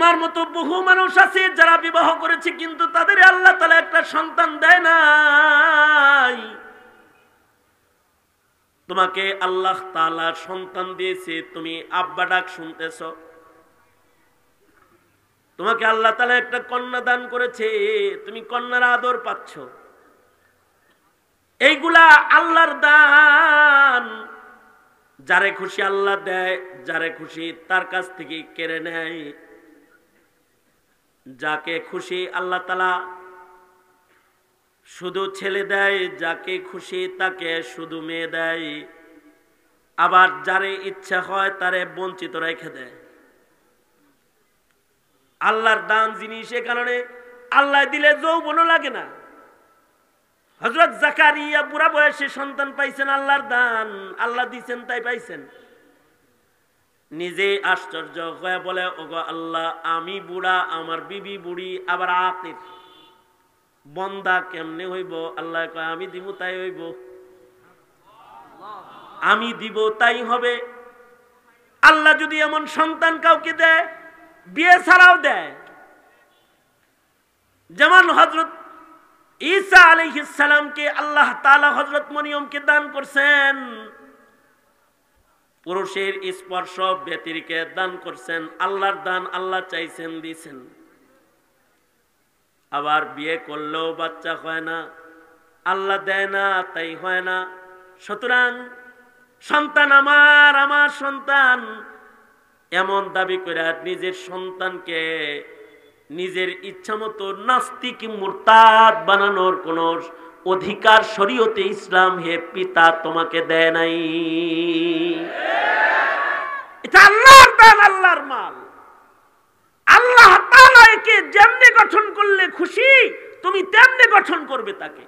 তোমার মতো বহু মানুষ আছে যারা বিবাহ করেছে কিন্তু তাদের আল্লাহ তাআলা একটা সন্তান দেয় নাই। তোমাকে আল্লাহ তাআলা সন্তান দিয়েছে, তুমি আব্বা ডাক শুনতেছ। তোমাকে আল্লাহ তাআলা একটা কন্যা দান করেছে, তুমি কন্যার আদর পাচ্ছ। এইগুলা আল্লাহর দান। যারে খুশি আল্লাহ দেয়, যারে খুশি তার কাছ থেকে কেড়ে নেয়। যাকে খুশি আল্লাহ তাআলা শুধু ছেলে দেয়, যাকে খুশি তাকে শুধু মেয়ে দেয়। আবার যারে ইচ্ছা হয় তারে বঞ্চিত রেখে দেয়। আল্লাহর দান জিনিস, এ কারণে আল্লাহ দিলে যৌবনও লাগে না। হযরত জাকারিয়া বুড়া বয়সে সন্তান পাইছেন, আল্লাহর দান, আল্লাহ দিয়েছেন তাই পাইছেন। নিজে আশ্চর্য হয়ে বলে, ওগো আল্লাহ, আমি বুড়া, আমার বিবি বুড়ি, আবার আকির, বন্দা কেমনে হইব? আল্লাহ কয়, আমি দিব তাই হইব, আমি দিব তাই হবে। আল্লাহ যদি এমন সন্তান কাউকে দেয়, বিয়ে ছাড়াও দেয়। যেমন হযরত ঈসা আলাইহিস সালামকে আল্লাহ তাআলা হযরত মরিয়মকে দান করছেন, পুরুষের স্পর্শ ব্যতিরিকে দান করছেন। আল্লাহর দান, আল্লাহ চাইছেন দিয়েছেন। আবার বিয়ে করলেও বাচ্চা হয় না, আল্লাহ দেয় না তাই হয় না। সুতরাং সন্তান আমার, আমার সন্তান এমন দাবি করে নিজের সন্তানকে নিজের ইচ্ছা মতো নাস্তিক মুরতাদ বানানোর কোন অধিকার শরীয়তে ইসলাম হে পিতা তোমাকে দেয় নাই। এটা আল্লাহর দান, আল্লাহর মাল। আল্লাহ তাআলা একে যেমনি গঠন করলে খুশি তুমি তেমনি গঠন করবে তাকে।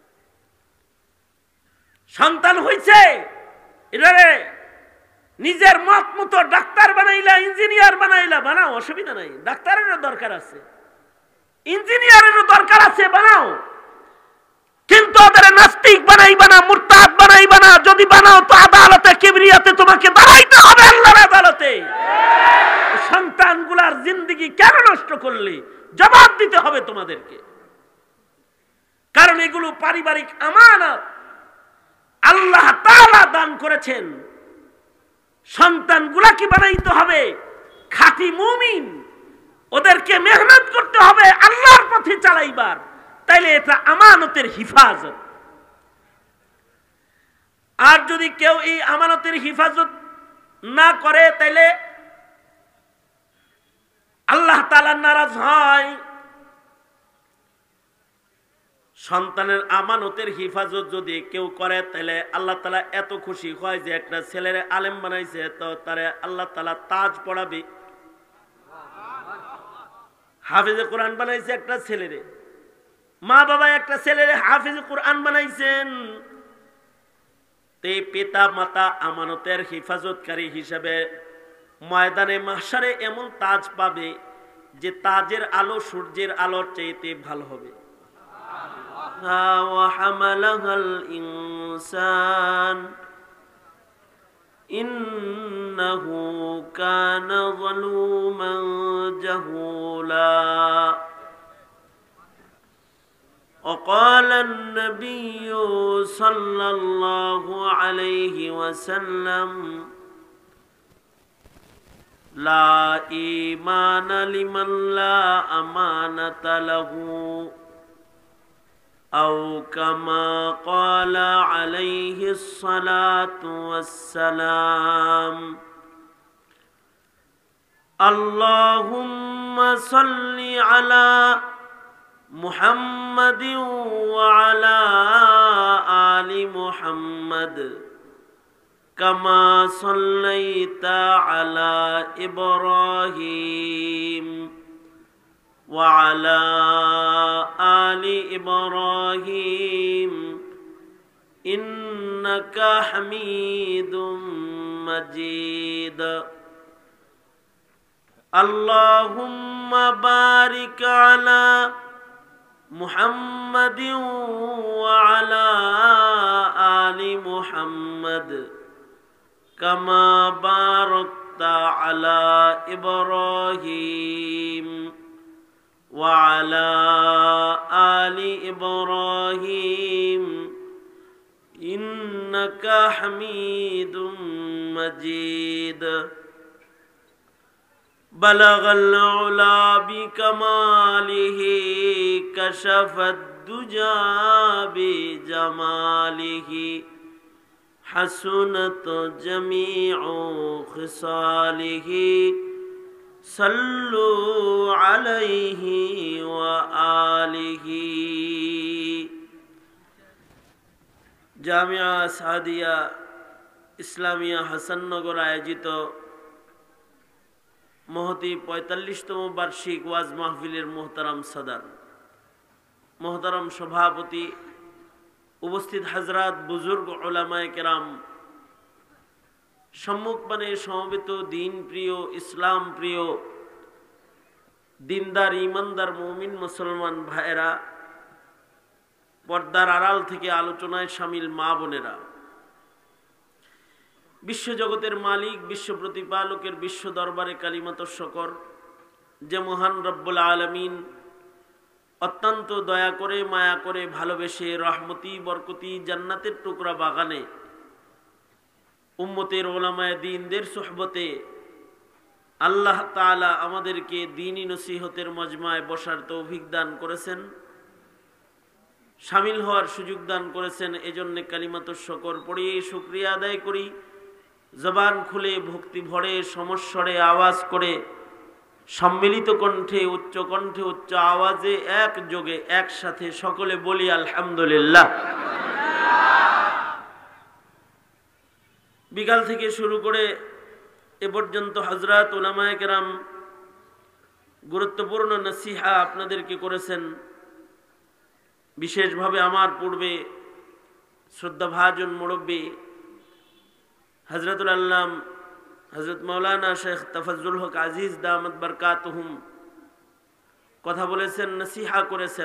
সন্তান হইছে, এটারে নিজের মত মতো ডাক্তার বানাইলা, ইঞ্জিনিয়ার বানাইলা, বানাও, অসুবিধা নাই। ডাক্তারেরও দরকার আছে, ইঞ্জিনিয়ারেরও দরকার আছে, বানাও। কিন্তু ওদের নাস্তিক বানাইবা না, মুরতাদ বানাইবা না। যদি বানাও তো আদালতে কিবরিয়াতে তোমাকে দাঁড়াইতে হবে, আল্লাহর আদালতে। সন্তানগুলার জিন্দেগি কেন নষ্ট করলে জবাব দিতে হবে তোমাদেরকে। কারণ এগুলো পারিবারিক আমানত আল্লাহ তাআলা দান করেছেন। সন্তানগুলাকে বানাইতে হবে খাঁটি মুমিন, ওদেরকে মেহনত করতে হবে আল্লাহর পথে চালাইবার। তাইলে এটা আমানতের হিফাজত। আর যদি কেউ এই আমানতের হিফাজত না করে তাইলে আল্লাহ তাআলা নারাজ হয়। সন্তানের আমানতের হিফাজত যদি কেউ করে তাহলে আল্লাহ তাআলা এত খুশি হয় যে একটা ছেলের আলেম বানাইছে, তো তারে আল্লাহ তাআলা তাজ পড়াবে। হাফেজে কোরআন বানাইছে একটা ছেলেরে, মা বাবা একটা ছেলেরে হাফেজে কোরআন বানাইছেন। তে পিতা মাতা আমানতের হিফাজতকারী হিসাবে ময়দানে মাহশারে এমন তাজ পাবে যে তাজের আলো সূর্যের আলোর চাইতে ভালো হবে। وحملها الإنسان إنه كان ظلوما جهولا وقال النبي صلى الله عليه وسلم لا إيمان لمن لا أمانة له أو كما قال عليه الصلاة والسلام اللهم صل على محمد وعلى آل محمد كما صليت على إبراهيم وعلى آل إبراهيم إنك حميد مجيد اللهم بارك على محمد وعلى آل محمد كما باركت على إبراهيم وعلى آل إبراهيم إنك حميد مجيد بلغ العلا بكماله كشف الدجى بجماله حسنت جميع خصاله صلوا عليه وآله জামিয়া সাদিয়া ইসলামিয়া হাসাননগর আয়োজিত মহতি ৪৫তম বার্ষিক ওয়াজ মাহফিলের মোহতারাম সদর, মোহতারাম সভাপতি, উপস্থিত হাজরাত, বুজুর্গ উলামায়ে কেরাম, সম্মুখপানে সমবেত দিন প্রিয়, ইসলাম প্রিয়, দিনদার ইমানদার মুমিন মুসলমান ভাইয়েরা, পর্দার আড়াল থেকে আলোচনায় শামিল মা বোনেরা, বিশ্বজগতের মালিক, বিশ্ব প্রতিপালকের বিশ্ব দরবারে কালিমাত শকর যে মহান রব্বুল আলামিন অত্যন্ত দয়া করে, মায়া করে, ভালোবেসে রহমতি বরকতি জান্নাতের টুকরা বাগানে উম্মতের ওলামায়ে দ্বীনদের সোহবতে আল্লাহ তাআলা আমাদেরকে দ্বীনী নসিহতের মজমায় বসার তৌফিক দান করেছেন, শামিল হওয়ার সুযোগ দান করেছেন। এজন্য কালিমাত শকর পড়িয়ে শুকরিয়া আদায় করি। জবান খুলে ভক্তি ভরে সমস্বরে আওয়াজ করে সম্মিলিত কণ্ঠে, উচ্চ কণ্ঠে, উচ্চ আওয়াজে এক যোগে একসাথে সকলে বলি আলহামদুলিল্লাহ। বিকাল থেকে শুরু করে এ পর্যন্ত হযরত উলামায়ে কেরাম গুরুত্বপূর্ণ নসিহা আপনাদেরকে করেছেন। বিশেষভাবে আমার পূর্বে শ্রদ্ধাভাজন মুরব্বী হযরতুল আল্লাম হযরত মাওলানা শেখ তাফাজ্জুল হক আজিজ দামাত বরকাতুহুম কথা বলেছেন, নসিহা করেছেন।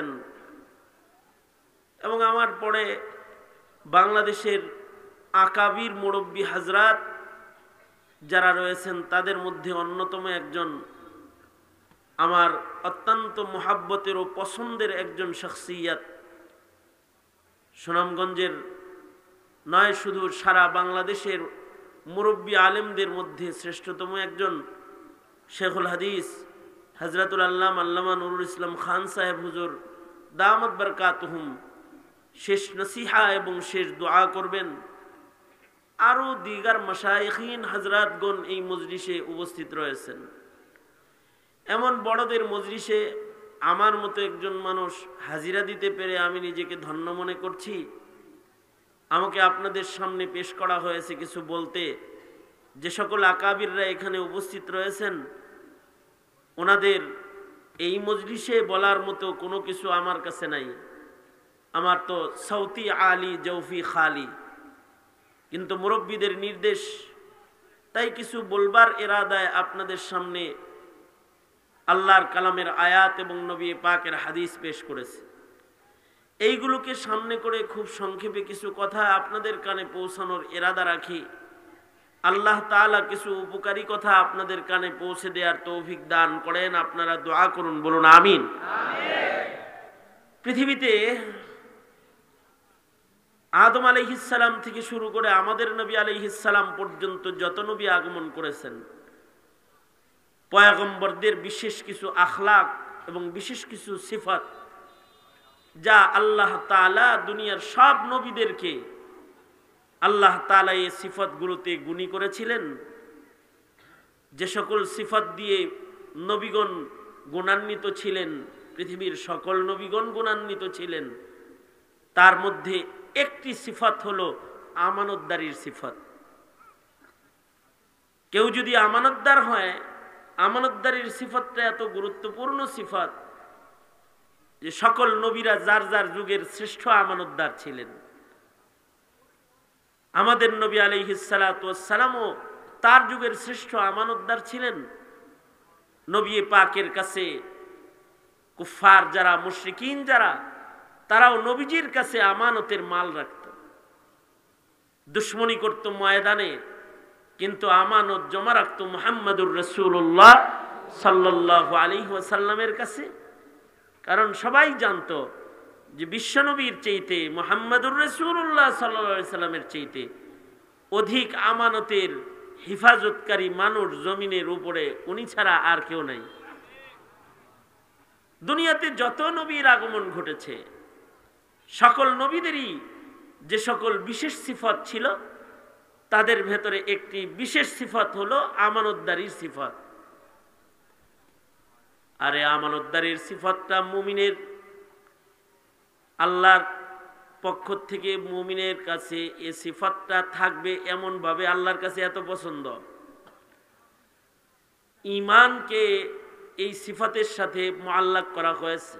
এবং আমার পরে বাংলাদেশের আকাবির মুরব্বী হযরত যারা রয়েছেন তাদের মধ্যে অন্যতম একজন, আমার অত্যন্ত মোহাব্বতের ও পছন্দের একজন শখসিয়ত, সুনামগঞ্জের নয় শুধু সারা বাংলাদেশের মুরব্বী আলেমদের মধ্যে শ্রেষ্ঠতম একজন শেখুল হাদিস হযরতুল আল্লামা আল্লামা নুরুল ইসলাম খান সাহেব হুজুর দামাত বরকাতুহুম শেষ নসিহা এবং শেষ দোয়া করবেন। আরও দিগার মাশায়েখিন হযরতগণ এই মজলিসে উপস্থিত রয়েছেন। এমন বড়দের মজলিসে আমার মতো একজন মানুষ হাজিরা দিতে পেরে আমি নিজেকে ধন্য মনে করছি। আমাকে আপনাদের সামনে পেশ করা হয়েছে কিছু বলতে। যে সকল আকাবিররা এখানে উপস্থিত রয়েছেন ওনাদের এই মজলিসে বলার মতো কোনো কিছু আমার কাছে নাই। আমার তো সৌতি আলী জৌফি খালি, কিন্তু মুরব্বীদের নির্দেশ, তাই কিছু বলবার ইরাদায় আপনাদের সামনে আল্লাহর কালামের আয়াত এবং নবী পাকের হাদিস পেশ করেছে। এইগুলোকে সামনে করে খুব সংক্ষেপে কিছু কথা আপনাদের কানে পৌঁছানোর ইরাদা রাখি। আল্লাহ তাআলা কিছু উপকারী কথা আপনাদের কানে পৌঁছে দেওয়ার তৌফিক দান করেন। আপনারা দোয়া করুন, বলুন আমিন। পৃথিবীতে আদম আলাইহিস সালাম থেকে শুরু করে আমাদের নবী আলাইহিস সালাম পর্যন্ত যত নবী আগমন করেছেন, পয়গম্বরদের বিশেষ কিছু আখলাক এবং বিশেষ কিছু সিফাত যা আল্লাহ তাআলা দুনিয়ার সব নবীদেরকে আল্লাহ তাআলা এই সিফাতগুলোতে গুণী করেছিলেন। যে সকল সিফাত দিয়ে নবীগণ গুণান্বিত ছিলেন, পৃথিবীর সকল নবীগণ গুণান্বিত ছিলেন, তার মধ্যে একটি সিফাত হলো আমানতদারির সিফাত। কেউ যদি আমানতদার হয়, আমানতদারির সিফাতটা এত গুরুত্বপূর্ণ সিফাত যে সকল নবীরা যার যার যুগের শ্রেষ্ঠ আমানতদার ছিলেন। আমাদের নবী আলাইহিস সালাতু ওয়াস সালামও তার যুগের শ্রেষ্ঠ আমানতদার ছিলেন। নবী পাকের কাছে কুফফার যারা, মুশরিকিন যারা, তারাও নবীজির কাছে আমানতের মাল রাখত, দুশ্মনী করত ময়দানে, কিন্তু আমানত জমা রাখত মুহাম্মদুর রাসূলুল্লাহ সাল্লাল্লাহু আলাইহি ওয়াসাল্লামের কাছে। কারণ সবাই জানতো যে বিশ্বনবীর চাইতে মুহাম্মদুর রাসূলুল্লাহ সাল্লাল্লাহু আলাইহি সাল্লামের চাইতে অধিক আমানতের হিফাজতকারী মানুষ জমিনের উপরে উনি ছাড়া আর কেউ নাই। দুনিয়াতে যত নবীর আগমন ঘটেছে সকল নবীদেরই যে সকল বিশেষ সিফত ছিল তাদের ভেতরে একটি বিশেষ সিফত হলো আমানতদারির সিফত। আর এই আমানতদারির সিফতটা মুমিনের আল্লাহর পক্ষ থেকে মুমিনের কাছে এই সিফতটা থাকবে এমন ভাবে আল্লাহর কাছে এত পছন্দ, ঈমানকে এই সিফতের সাথে মুআল্লাক করা হয়েছে।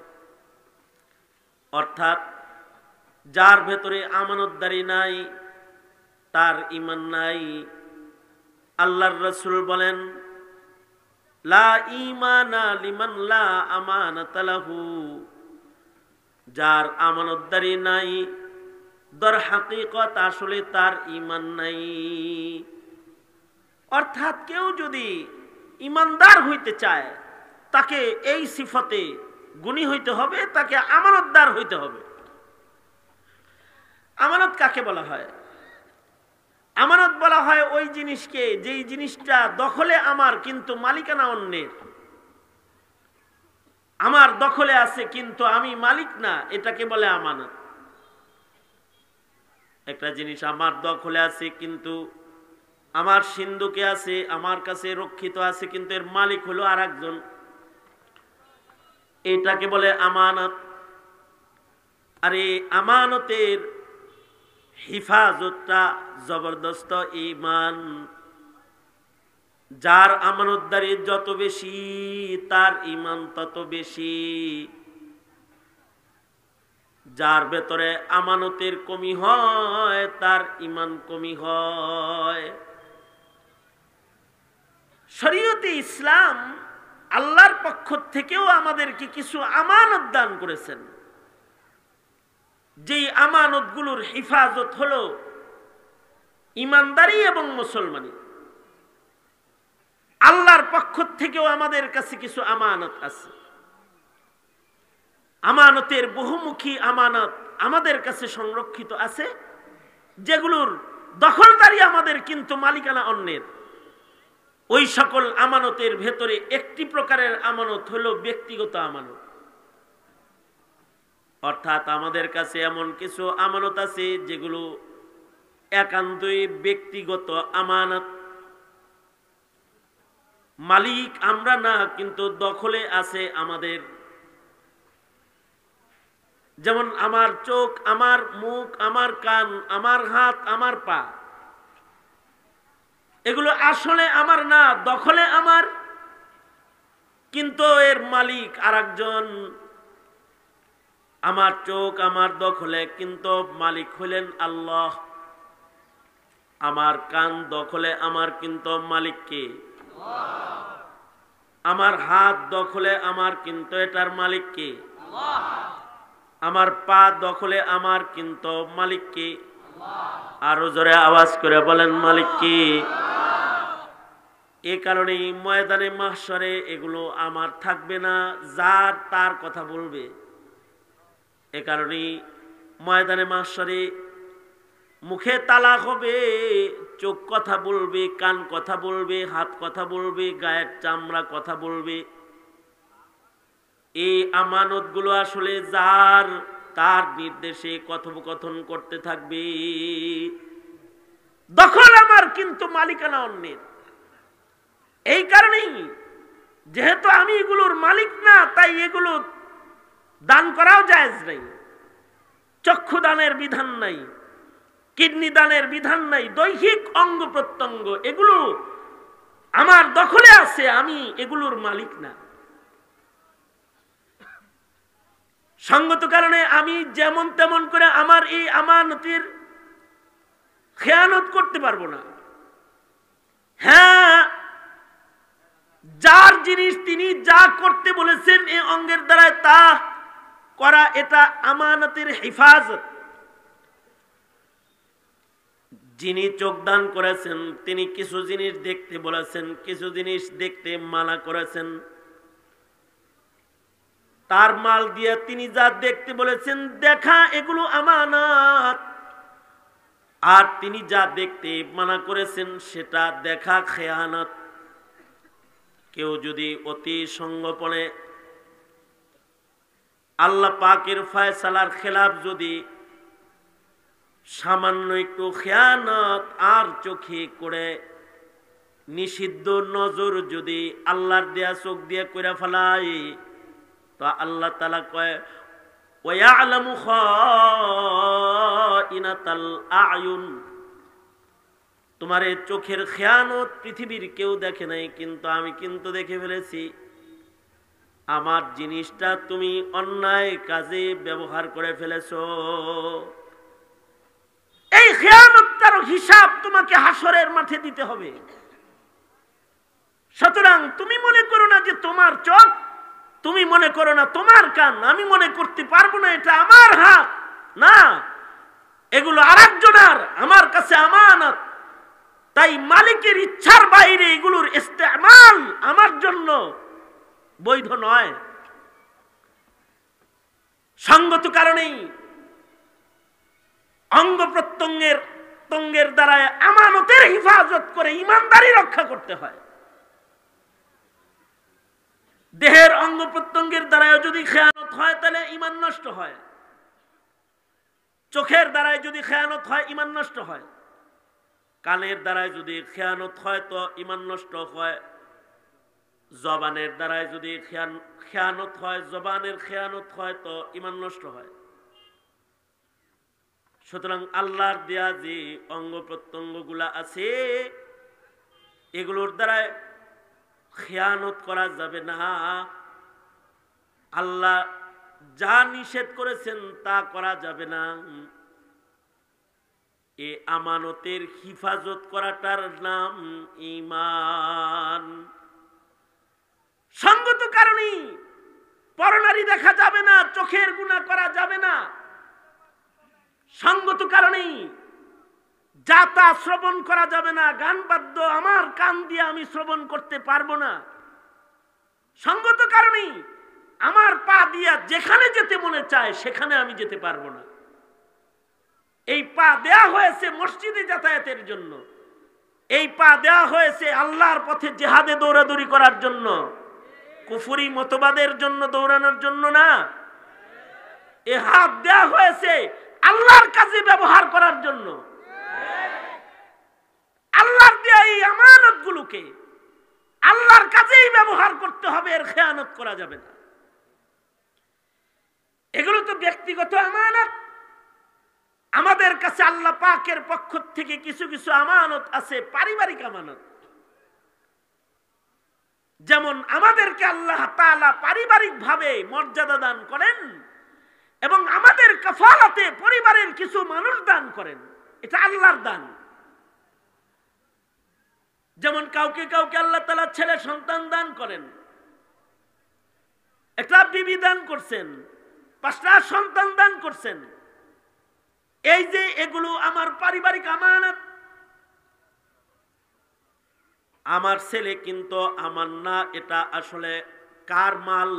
অর্থাৎ যার ভেতরে আমানতদারি নাই তার ঈমান নাই। আল্লাহর রাসূল বলেন, লা ঈমানা লিমান লা আমানাতা লাহু। যার আমানতদারি নাই দর হাকিকত আসলে তার ঈমান নাই। অর্থাৎ কেউ যদি ঈমানদার হইতে চায় তাকে এই সিফতে গুণী হইতে হবে, তাকে আমানতদার হইতে হবে। আমানত কাকে বলা হয়? আমানত বলা হয় ওই জিনিসকে যেই জিনিসটা দখলে আমার কিন্তু মালিকানা অন্যের। আমার দখলে আছে কিন্তু আমি মালিক না, এটাকে বলে আমানত। একটা জিনিস আমার দখলে আছে কিন্তু আমার সিন্ধুকে আছে, আমার কাছে রক্ষিত আছে, কিন্তু এর মালিক হলো আর একজন, এটাকে বলে আমানত। আর এই আমানতের হিফাজতটা জবরদস্ত ঈমান। যার আমানতদারি যত বেশি তার ঈমান তত বেশি। যার ভেতরে আমানতের কমি হয় তার ঈমান কমি হয়। শরীয়তে ইসলাম আল্লাহর পক্ষ থেকেও আমাদেরকে কিছু আমানত দান করেছেন, যেই আমানতগুলোর হিফাজত হলো ঈমানদারি এবং মুসলমানি। আল্লাহর পক্ষ থেকেও আমাদের কাছে কিছু আমানত আছে। আমানতের বহুমুখী আমানত আমাদের কাছে সংরক্ষিত আছে, যেগুলোর দখলদারি আমাদের কিন্তু মালিকানা অন্যের। ওই সকল আমানতের ভেতরে একটি প্রকারের আমানত হলো ব্যক্তিগত আমানত। অর্থাৎ আমাদের কাছে এমন কিছু আমানত আছে যেগুলো একান্তই ব্যক্তিগত আমানত। মালিক আমরা না, কিন্তু দখলে আছে আমাদের। যেমন আমার চোখ, আমার মুখ, আমার কান, আমার হাত, আমার পা, এগুলো আসলে আমার না, দখলে আমার, কিন্তু এর মালিক আরেকজন। আমার চোখ আমার দখলে, কিন্তু মালিক হলেন আল্লাহ। আমার কান দখলে আমার, কিন্তু মালিক কে? আমার হাত দখলে আমার, কিন্তু এটার মালিক কে? আমার পা দখলে আমার, কিন্তু মালিক কে? আরো জোরে আওয়াজ করে বলেন মালিক কে? এ কারণেই ময়দানে মাহশরে এগুলো আমার থাকবে না, যার তার কথা বলবে। এ কারণেই ময়দানে মাহশরে মুখে তালা হবে, চোখ কথা বলবে, কান কথা বলবে, হাত কথা বলবে, গায়ের চামড়া কথা বলবে। এই আমানতগুলো আসলে যার তার নির্দেশে কথোপকথন করতে থাকবে। দখল আমার কিন্তু মালিকানা অন্যের। এই কারণেই যেহেতু আমি এগুলোর মালিক না, তাই এগুলো দান করাও জায়েজ নাই। চক্ষু দানের বিধান নাই, কিডনি দানের বিধান নাই, দৈহিক অঙ্গ প্রত্যঙ্গ এগুলো আমার দখলে আছে, আমি এগুলোর মালিক না। সঙ্গত কারণে আমি যেমন তেমন করে আমার এই আমানতের খেয়ানত করতে পারবো না। হ্যাঁ, যার জিনিস তিনি যা করতে বলেছেন এই অঙ্গের দ্বারা তা করা, এটা আমানতের হেফাজত। যিনি চোখ দান করেছেন তিনি কিছু জিনিস দেখতে বলেছেন, কিছু জিনিস দেখতে মানা করেছেন। তার মাল দিয়ে তিনি যা দেখতে বলেছেন দেখা, এগুলো আমানত। আর তিনি যা দেখতে মানা করেছেন সেটা দেখা খেয়ানত। কেউ যদি অতি সঙ্গোপনে আল্লাহ পাকের ফয়সালার খেলাফ যদি সামান্য একটু খেয়ানত আর চোখে করে নিষিদ্ধ নজর যদি আল্লাহর দেয়া চোখ দিয়ে করে ফেলায়, তো আল্লাহ তাআলা কয় ওয়ায়ালামু খাইনাতাল আয়ুন, তোমার এই চোখের খেয়ানত পৃথিবীর কেউ দেখে নাই, কিন্তু আমি কিন্তু দেখে ফেলেছি। আমার জিনিসটা তুমি অন্যায় কাজে ব্যবহার করে ফেলেছো। এই খেয়ানতটার হিসাব তোমাকে হাসরের মাঠে দিতে হবে। সুতরাং তুমি মনে করো না যে তোমার চোখ, তুমি মনে করো না তোমার কান, আমি মনে করতে পারবো না এটা আমার হাত, না, এগুলো আরেকজনের, আমার কাছে আমানত। তাই মালিকের ইচ্ছার বাইরে এগুলোর ইস্তেমাল আমার জন্য বৈধ নয়। সঙ্গত কারণেই অঙ্গ প্রত্যঙ্গের দ্বারা আমানতের হিফাজত করে ইমানদারি রক্ষা করতে হয়। দেহের অঙ্গ প্রত্যঙ্গের দ্বারায় যদি খেয়ানত হয় তাহলে ঈমান নষ্ট হয়। চোখের দ্বারায় যদি খেয়ানত হয় ঈমান নষ্ট হয়। কানের দ্বারায় যদি খেয়ানত হয় তো ঈমান নষ্ট হয়। জবানের দ্বারায় যদি খেয়ানত হয়, জবানের খেয়ানত হয় তো ঈমান নষ্ট হয়। সুতরাং আল্লাহর দেয়া যে অঙ্গ প্রত্যঙ্গগুলা আছে এগুলোর দ্বারা খেয়ানত করা যাবে না। আল্লাহ যা নিষেধ করেছেন তা করা যাবে না। এ আমানতের হিফাজত করাটার নাম ঈমান। সঙ্গত কারণে পরনারী দেখা যাবে না, চোখের গুনাহ করা যাবে না। সঙ্গত কারণেই যাতা শ্রবণ করা যাবে না, গান বাদ্য আমার কান দিয়ে আমি শ্রবণ করতে পারবো না। সঙ্গত কারণেই আমার পা দিয়া যেখানে যেতে মনে চায় সেখানে আমি যেতে পারবো না। এই পা দেয়া হয়েছে মসজিদে যাতায়াতের জন্য, এই পা দেয়া হয়েছে আল্লাহর পথে জিহাদে দৌড়াদৌড়ি করার জন্য, কুফরি মতবাদের জন্য দৌড়ানোর জন্য না। এ হাত দেয়া হয়েছে আল্লাহর কাজে ব্যবহার করার জন্য। আল্লাহর দেয়া এই আমানতগুলোকে আল্লাহর কাজেই ব্যবহার করতে হবে, এর খেয়ানত করা যাবে না। এগুলো তো ব্যক্তিগত আমানত। আমাদের কাছে আল্লাহ পাকের পক্ষ থেকে কিছু কিছু আমানত আছে, পারিবারিক আমানত। যেমন আমাদেরকে আল্লাহ তাআলা পারিবারিক ভাবে মর্যাদা দান করেন এবং আমাদের কাফালাতে পরিবারের কিছু মানুষ দান করেন, এটা আল্লাহর দান। যেমন কাউকে কাউকে আল্লাহ তাআলা ছেলে সন্তান দান করেন, একটা বিবি দান করছেন, 5টা সন্তান দান করছেন। এই যে এগুলো আমার পারিবারিক আমানত। আমার ছেলে কিন্তু আমার না, এটা আসলে কার মাল?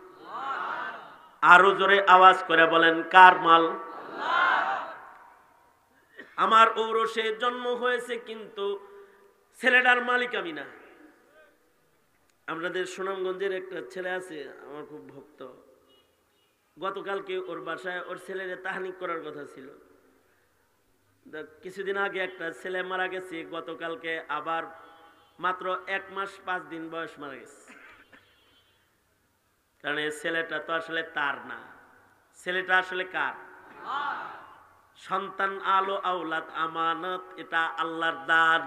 আরো জোরে আওয়াজ করে বলেন, কার মাল? আমার ঔরসে জন্ম হয়েছে কিন্তু ছেলেটার মালিক আমি না। আমাদের সুনামগঞ্জের একটা ছেলে আছে, আমার খুব ভক্ত। গতকালকে ওর বাসায় ওর ছেলের তাহনিক করার কথা ছিল। কিছুদিন আগে একটা ছেলে মারা গেছে, গতকালকে আবার মাত্র 1 মাস 5 দিন বয়স মারা গেছে। কারণ এই ছেলেটা তো আসলে তার না, ছেলেটা আসলে কার? সন্তান আলো আওলাদ আমানত, এটা আল্লাহর দান।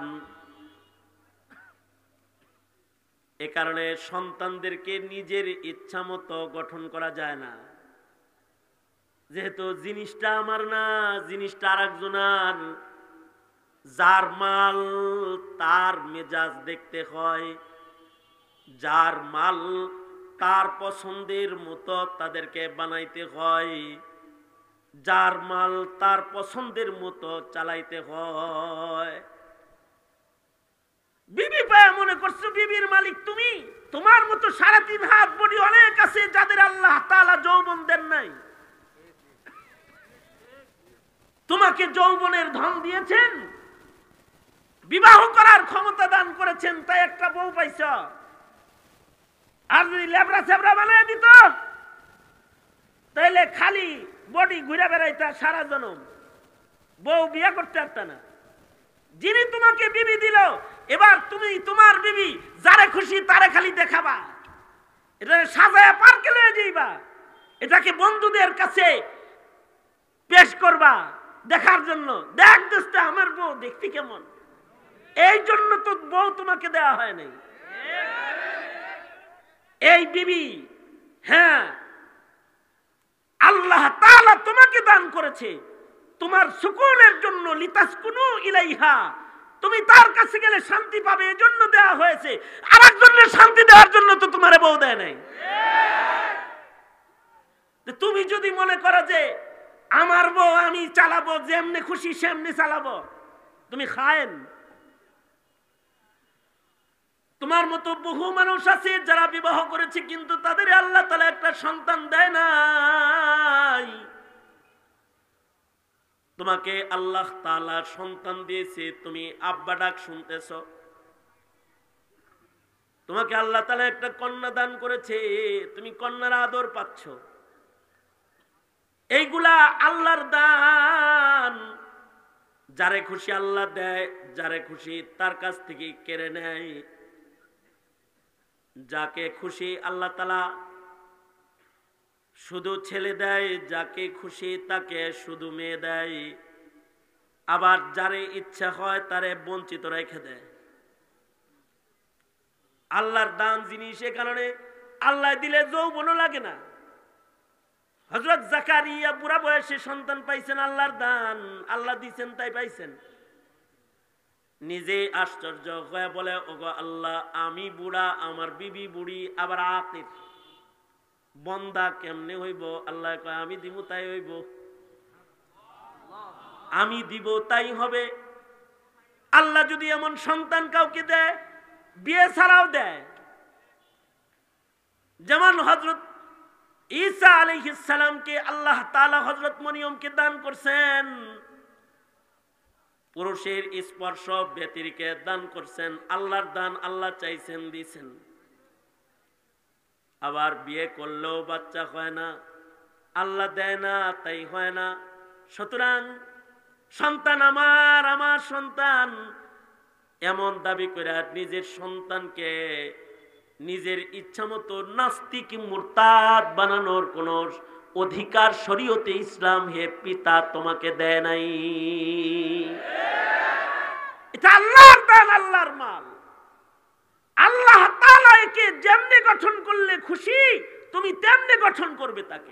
এ কারণে সন্তানদেরকে নিজের ইচ্ছা মতো গঠন করা যায় না। যেহেতু জিনিসটা আমার না, জিনিসটা আরেকজনের। যার মাল তার মেজাজ দেখতে হয়, যার মাল তার পছন্দের মতো তাদেরকে বানাইতে হয়, যার মাল তার পছন্দের মতো চালাইতে হয়। বিবি পায় মনে করছো বিবির মালিক তুমি, তোমার মতো 3.5 হাত বডি অনেক আছে। আছে যাদের আল্লাহ তাআলা যৌবন দেন নাই। তোমাকে যৌবনের ধন দিয়েছেন, বিবাহ করার ক্ষমতা দান করেছেন, তাই একটা বউ পাইছ। আর যদি লেবরা সেবরা বানিয়ে দিত তাইলে খালি বডি ঘুরে বেড়াইতা সারা জনম, বউ বিয়ে করতে পারত না। যিনি তোমাকে বিবি দিল, এবার তুমি তোমার বিবি যারে খুশি তারে খালি দেখাবা, এটা সাজায়া পার্কে লয়ে যাইবা, এটাকে বন্ধুদের কাছে পেশ করবা দেখার জন্য, দেখ দোস্ত আমার বউ দেখতে কেমন। এই জন্য তো বউ তোমাকে দেওয়া হয় নাই। এই বিবি, হ্যাঁ, আল্লাহ তাআলা তোমাকে দান করেছে তোমার সুকুনের জন্য, লিতাসকুনু ইলাইহা, তুমি তার কাছে গেলে শান্তি পাবে, এজন্য দেওয়া হয়েছে। আরেকজনের শান্তি দেওয়ার জন্য তো তোমারে বউ দেয় নাই। তুমি যদি মনে করো যে আমার বউ আমি চালাবো, যেমনি খুশি সেমনি চালাবো, তুমি খায়েন। তোমার মতো বহু মানুষ আছে যারা বিবাহ করেছে কিন্তু তাদের আল্লাহ তাআলা একটা সন্তান দেয় নাই। তোমাকে আল্লাহ তাআলা সন্তান দিয়েছে, তুমি আব্বা ডাক শুনতেছ। তোমাকে আল্লাহ তাআলা একটা কন্যা দান করেছে, তুমি কন্যার আদর পাচ্ছ। এইগুলা আল্লাহর দান। যারে খুশি আল্লাহ দেয়, যারে খুশি তার কাছ থেকে কেড়ে নেয়। যাকে খুশি আল্লাহ তাআলা শুধু ছেলে দেয়, যাকে খুশি তাকে শুধু মেয়ে দেয়, আবার যারে ইচ্ছা হয় তারে বঞ্চিত রেখে দেয়। আল্লাহর দান জিনিস, এ কারণে আল্লাহ দিলে যৌবনও লাগে না। হযরত জাকারিয়া বুড়া বয়সে সন্তান পাইছেন, আল্লাহর দান, আল্লাহ দিয়েছেন তাই পাইছেন। নিজে আশ্চর্য হয়ে বলে, ওগো আল্লাহ, আমি বুড়া, আমার বিবি বুড়ি, আবার আকির, বন্দা কেমনে হইব? আল্লাহ কয়, আমি দিব তাই হইব, আমি দিব তাই হবে। আল্লাহ যদি এমন সন্তান কাউকে দেয়, বিয়ে ছাড়াও দেয়। যেমন হযরত ঈসা আলাইহিস সালামকে আল্লাহ তাআলা হযরত মরিয়মকে দান করছেন, পুরুষের স্পর্শ ব্যতিরিকে দান করছেন। আল্লাহর দান, আল্লাহ চাইছেন দিয়েছেন। আবার বিয়ে করলেও বাচ্চা হয় না, আল্লাহ দেয় না তাই হয় না। সুতরাং সন্তান আমার, আমার সন্তান, এমন দাবি করে নিজের সন্তানকে নিজের ইচ্ছা মতো নাস্তিক মুরতাদ বানানোর কোন অধিকার শরীয়তে ইসলাম হে পিতা তোমাকে দেয় নাই। এটা আল্লাহর দান, আল্লাহর মাল। আল্লাহ তাআলা একে যেমনি গঠন করলে খুশি, তুমি তেমনি গঠন করবে তাকে।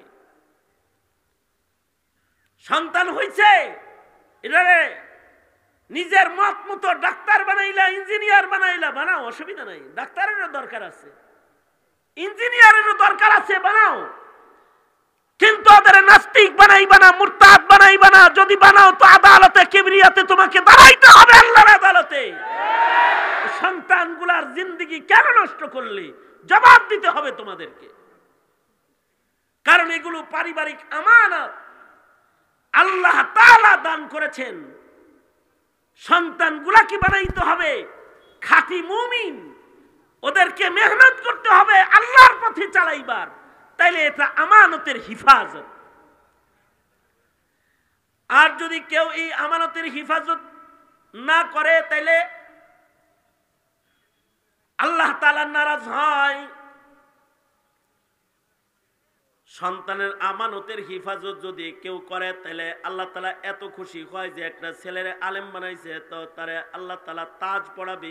সন্তান হইছে, এটারে নিজের মত মতো ডাক্তার বানাইলা, ইঞ্জিনিয়ার বানাইলা, বানাও, অসুবিধা নাই। ডাক্তারেরও দরকার আছে, ইঞ্জিনিয়ারেরও দরকার আছে, বানাও। কিন্তু ওদের নাস্তিক বানাইবা না, মুরতাদ বানাইবা না। যদি বানাও তো আদালতে কিবরিয়াতে তোমাকে দাঁড়াইতে হবে, আল্লাহর আদালতে। সন্তানগুলার জিন্দেগি কেন নষ্ট করলে জবাব দিতে হবে তোমাদেরকে, কারণ এগুলো পারিবারিক আমানত আল্লাহ তাআলা দান করেছেন। সন্তানগুলাকে বানাইতে হবে খাঁটি মুমিন, ওদেরকে মেহনত করতে হবে আল্লাহর পথে চালাইবার, তাইলে এটা আমানতের হিফাজত। আর যদি কেউ এই আমানতের হিফাজত না করে, তাইলে আল্লাহ তাআলা নারাজ হয়। সন্তানের আমানতের হিফাজত যদি কেউ করে, তাহলে আল্লাহ তাআলা এত খুশি হয় যে একটা ছেলের আলেম বানাইছে, তো তারে আল্লাহ তাআলা তাজ পড়াবে।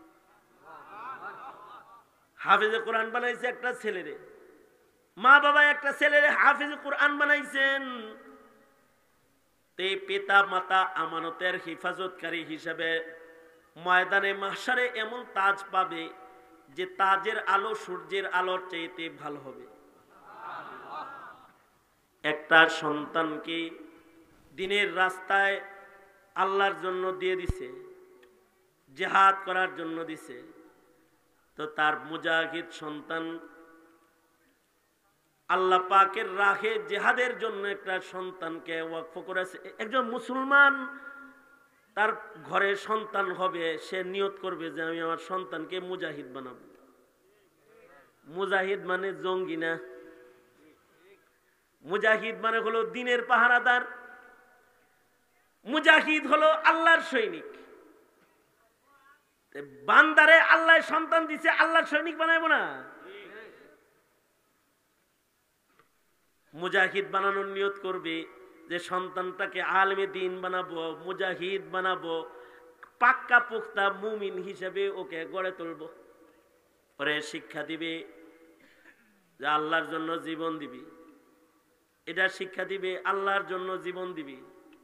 হাফেজে কোরআন বানাইছে একটা ছেলেরে, মা বাবা একটা ছেলেরে হাফেজে কোরআন বানাইছেন, তে পিতা মাতা আমানতের হিফাজতকারী হিসাবে ময়দানে মাহশারে এমন তাজ পাবে যে তাজের আলো সূর্যের আলোর চাইতে ভালো হবে। একটা সন্তানকে দিনের রাস্তায় আল্লাহর জন্য দিয়ে দিছে, জিহাদ করার জন্য দিছে, তো তার মুজাহিদ সন্তান আল্লাহ পাকের রাহে জিহাদের জন্য একটা সন্তানকে ওয়াকফ করেছে। একজন মুসলমান তার ঘরে সন্তান হবে, সে নিয়ত করবে যে আমি আমার সন্তানকে মুজাহিদ বানাবো। মুজাহিদ মানে জঙ্গি না, মুজাহিদ মানে হলো দ্বীনের পাহারাদার, মুজাহিদ হলো আল্লাহর সৈনিক। বান্দারে আল্লাহ সন্তান দিছে, আল্লাহর সৈনিক বানাইবো না? মুজাহিদ বানানোর নিয়ত করবে যে সন্তানটাকে আলেমে দ্বীন বানাবো, মুজাহিদ বানাবো, পাক্কা পুক্তা মুমিন হিসেবে ওকে গড়ে তুলবো। পরে শিক্ষা দিবে যে আল্লাহর জন্য জীবন দিবি, এটা শিক্ষা দিবে আল্লাহর জন্য জীবন দিবি।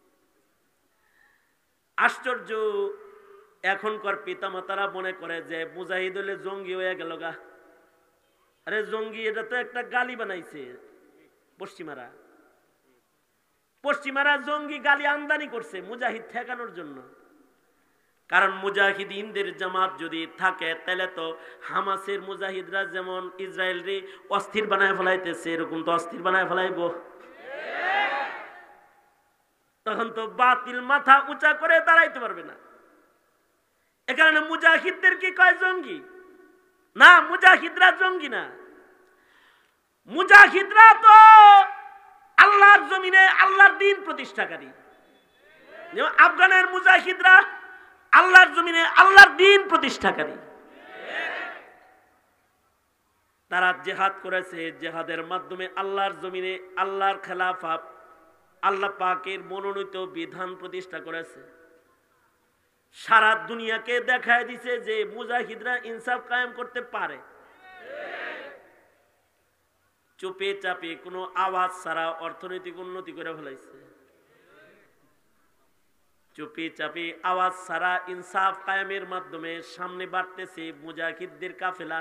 আশ্চর্য, এখনকার পিতামাতারা মনে করে যে মুজাহিদ হলে জঙ্গি হয়ে গেল গা। আরে জঙ্গি এটা তো একটা গালি বানাইছে পশ্চিমারা। পশ্চিমারা জঙ্গি গালি আমদানি করছে মুজাহিদ ঠেকানোর জন্য। কারণ মুজাহিদিনদের জামাত যদি থাকে তাহলে তো হামাসের মুজাহিদরা যেমন ইসরায়েলরে অস্থির বানায় ফেলাইতেছে, এরকম তো অস্থির বানায় ফেলাইব। তখন তো বাতিল মাথা উঁচা করে দাঁড়াইতে পারবে না। এ কারণে মুজাহিদদের কি কয় জঙ্গি? না, মুজাহিদরা জঙ্গি না। মুজাহিদরা তো আল্লাহর জমিনে আল্লাহর দ্বীন প্রতিষ্ঠাকারী। যেমন আফগানের মুজাহিদরা আল্লাহর জমিনে আল্লাহর দ্বীন প্রতিষ্ঠাকারী। তারা জিহাদ করেছে, জিহাদের মাধ্যমে আল্লাহর জমিনে আল্লাহর খেলাফত, আল্লাহ পাকের মনোনীত বিধান প্রতিষ্ঠা করেছে। সারা দুনিয়াকে দেখায় দিছে যে মুজাহিদরা ইনসাফ কায়েম করতে পারে। চুপে চাপে কোনো আওয়াজ ছাড়া অর্থনৈতিক উন্নতি করে ফেলাইছে। চুপে চাপে আওয়াজ ছাড়া ইনসাফ কায়েমের মাধ্যমে সামনে বাড়তেছে মুজাহিদদের কাফেলা।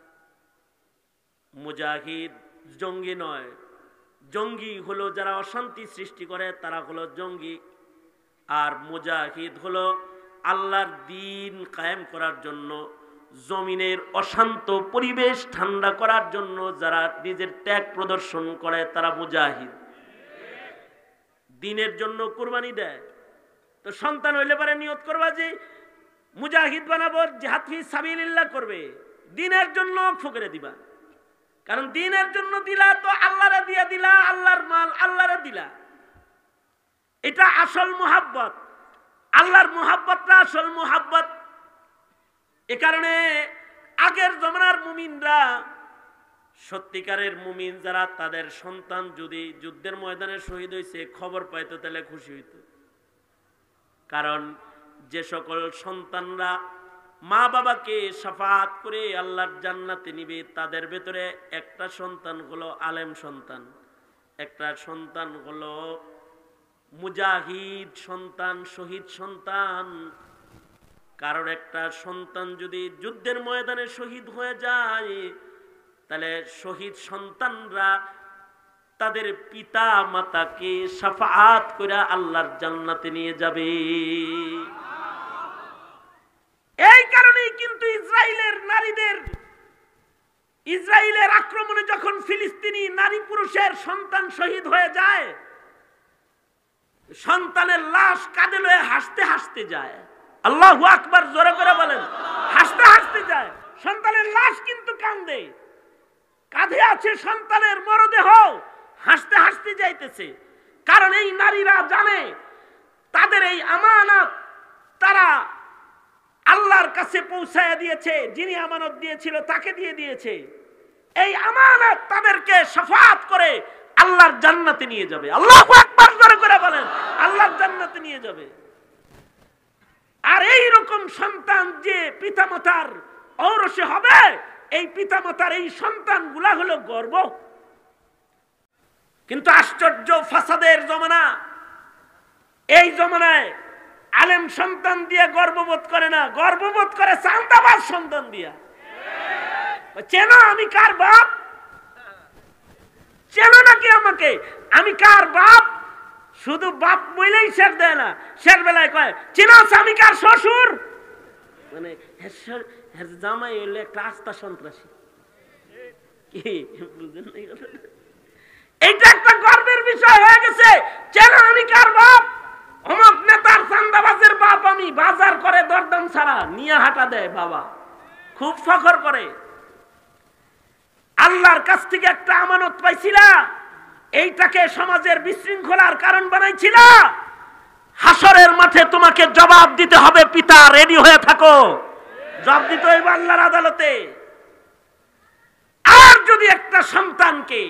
মুজাহিদ জঙ্গি নয়, জঙ্গি হলো যারা অশান্তি সৃষ্টি করে, তারা হলো জঙ্গি। আর মুজাহিদ হলো আল্লাহর দ্বীন কায়েম করার জন্য, জমিনের অশান্ত পরিবেশ ঠান্ডা করার জন্য যারা নিজের ত্যাগ প্রদর্শন করে তারা মুজাহিদ। দ্বীনের জন্য কুরবানি দেয়। তো সন্তান হইলে পারে নিয়ত করবা যে মুজাহিদ বানাবো, জিহাদ ফি সাবিলিল্লাহ করবে, দ্বীনের জন্য ফুকরে দিবা। কারণ দ্বীনের জন্য দিলা তো আল্লাহরে দিয়া দিলা, আল্লাহর মাল আল্লাহরে দিলা। এটা আসল মুহাব্বত, আল্লাহর মুহাব্বতটা আসল মুহাব্বত। এ কারণে আগের জমানার মুমিনরা, সত্যিকারের মুমিন যারা, তাদের সন্তান যদি যুদ্ধের ময়দানে শহীদ হয়েছে খবর পাইতো তাহলে খুশি হইত। কারণ যে সকল সন্তানরা মা বাবাকে শাফাত করে আল্লাহর জান্নাতে নিবে, তাদের ভেতরে একটা সন্তান হলো আলেম সন্তান, একটা সন্তান হলো মুজাহিদ সন্তান, শহীদ সন্তান। কারণ একটা সন্তান যদি যুদ্ধের ময়দানে শহীদ হয়ে যায় তাহলে শহীদ সন্তানরা তাদের পিতা মাতাকে শাফাআত করে আল্লাহর জান্নাতে নিয়ে যাবে। এই কারণেই কিন্তু ইসরায়েলের আক্রমণে যখন ফিলিস্তিনি নারী পুরুষের সন্তান শহীদ হয়ে যায়, সন্তানের লাশ কাঁধে লয়ে হাসতে হাসতে যায়। আল্লাহু আকবার, জোরে করে বলেন। হাসতে হাসতে যায়, সন্তানের লাশ কিন্তু কাঁদে, কাঁধে আছে সন্তানের মরদেহ, হাসতে হাসতে যাইতেছে। কারণ এই নারীরা জানে তাদের এই আমানত তারা আল্লাহর কাছে পৌঁছায় দিয়েছে, যিনি আমানত দিয়েছিল তাকে দিয়ে দিয়েছে। এই আমানত তাদেরকে শাফাত করে আল্লাহর জান্নাতে নিয়ে যাবে। আল্লাহু আকবার, জোরে করে বলেন। আল্লাহর জান্নাতে নিয়ে যাবে। আর এই রকম সন্তান যে পিতামাতার ঔরসে হবে, এই পিতামাতার এই সন্তানগুলা হলো গর্ব। কিন্তু আশ্চর্য, ফাসাদের জমানা, এই জমানায় আলেম সন্তান দিয়ে গর্ববোধ করে না, গর্ববোধ করে চাঁদাবাজ সন্তান দিয়া। চেনো আমি কার বাপ? চেনো নাকি আমাকে? আমি কার বাপ? শুধু বাপ বইলেই শেষ দেয় না, শেষ বেলায় কয় চেনাস আমি কার শ্বশুর। মানে জামাই হইলে একটা আস্থা সন্ত্রাসী। কি বুঝলেন? এইটা একটা গর্বের বিষয় হয়ে গেছে। কেন আমি কার বাপ? অমুক নেতার চান্দাবাজের বাপ আমি। বাজার করে দরদাম ছাড়া নিয়ে হাঁটা দেয় বাবা, খুব ফখর করে। আল্লাহর কাছ থেকে একটা আমানত পাইছিলা, এইটাকে সমাজের বিশৃঙ্খলার কারণ বানাইছিল। হাসরের মাঠে তোমাকে জবাব দিতে হবে। পিতা, রেডি হয়ে থাকো, জবাব দিতে হইবে আল্লাহর আদালতে। আর যদি একটা সন্তানকে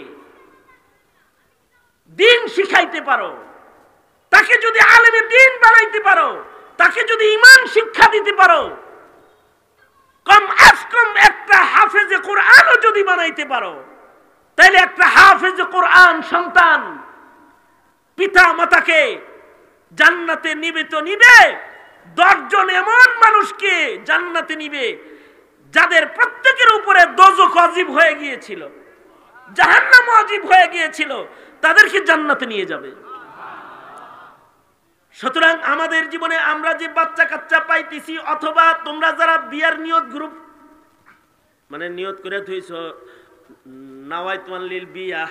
দিন শিখাইতে পারো, তাকে যদি আলেমে দিন বানাইতে পারো, তাকে যদি ঈমান শিক্ষা দিতে পারো, কম আজ কম একটা হাফেজে কোরআনও যদি বানাইতে পারো, তাহলে একটা হাফেজে কোরআন সন্তান পিতা মাতাকে জান্নাতে নিবে তো নিবে। 10 জন এমন মানুষকে জান্নাতে নিবে যাদের প্রত্যেকের উপরে দোজখ ওয়াজিব হয়ে গিয়েছিল, জাহান্নাম ওয়াজিব হয়ে গিয়েছিল, তাদেরকে জান্নাতে নিয়ে যাবে। সুতরাং আমাদের জীবনে আমরা যে বাচ্চা কাচ্চা পাইতেছি, অথবা তোমরা যারা বিয়ার নিয়ত গ্রুপ মানে নিয়ত করে থইছো নাওয়াইতুন লিল বিয়া,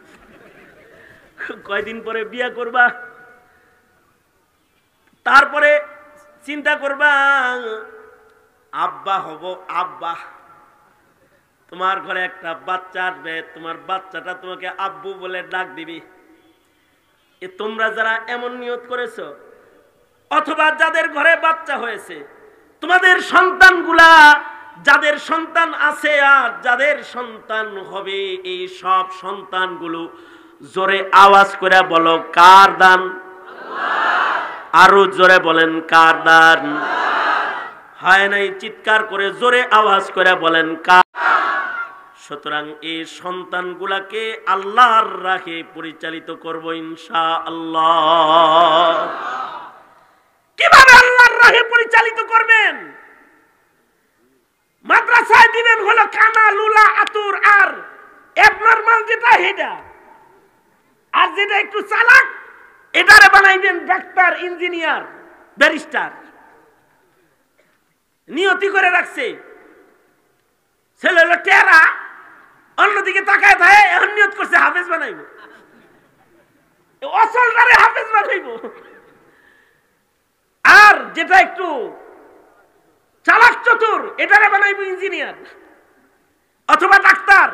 কয়দিন পরে বিয়া করবা, তারপরে চিন্তা করবা আব্বা হব। আব্বা, তোমার ঘরে একটা বাচ্চা আসবে, তোমার বাচ্চাটা তোমাকে আব্বু বলে ডাক দিবি। এ তোমরা যারা এমন নিয়ত করেছো, অথবা যাদের ঘরে বাচ্চা হয়েছে, তোমাদের সন্তানগুলা, যাদের সন্তান আছে আর যাদের সন্তান হবে, এই সব সন্তানগুলো জোরে আওয়াজ করে বলো কার দান? আরো জোরে বলেন কার দান? হয় নাই? চিৎকার করে জোরে আওয়াজ করে বলেন কার? সুতরাং এই সন্তানগুলাকে আল্লাহর রাহে পরিচালিত করব ইনশাআল্লাহ। কিভাবে আল্লাহর রাহে পরিচালিত করবেন? মাদ্রাসায় দিবেন হলো কানা, লুলা, আতুর আর এবনরমাল যেটা হেডা, আর যেটা একটু চালাক এটারে বানাইবেন ডাক্তার, ইঞ্জিনিয়ার, ব্যারিস্টার। নিয়তি করে রাখছে। ছেলে হলো টেরা, অন্যদিকে তাকায় থাকে, এখন নিয়ত করছে হাফেজ বানাইব, অসলটারে হাফেজ বানাইব। আর যেটা একটু চালাক চতুর এটারে বানাইব ইঞ্জিনিয়ার অথবা ডাক্তার।